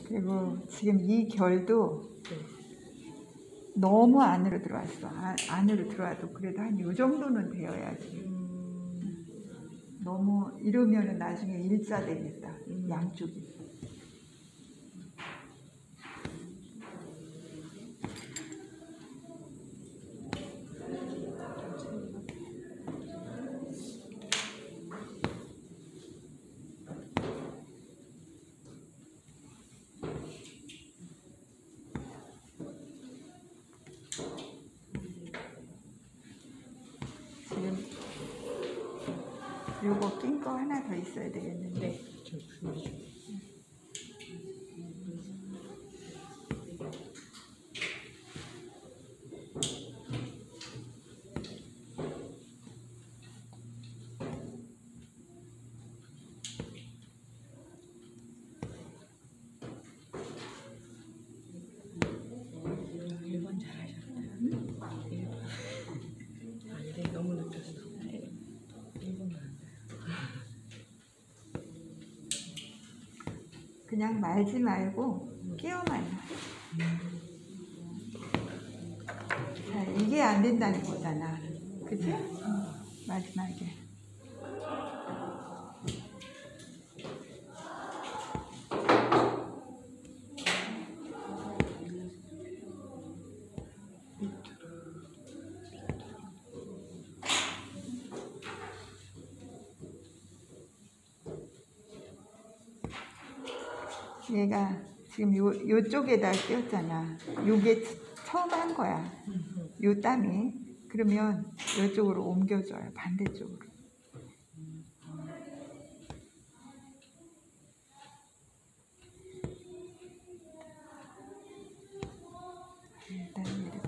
그리고 지금 이 결도 너무 안으로 들어왔어. 안으로 들어와도 그래도 한 요 정도는 되어야지. 너무 이러면은 나중에 일자 되겠다. 양쪽이. 지금 요거 낀 거 하나 더 있어야 되겠는데. 일본 잘하셨다. 안돼 너무 느꼈어. 일본은 안 돼. 그냥 말지 말고 끼워만 놔. 자, 이게 안 된다는 거잖아. 그치? 마지막에. 얘가 지금 요쪽에다 끼웠잖아. 요게 처음 한 거야. 요 땀이. 그러면 요쪽으로 옮겨줘요. 반대쪽으로. 일단 이렇게.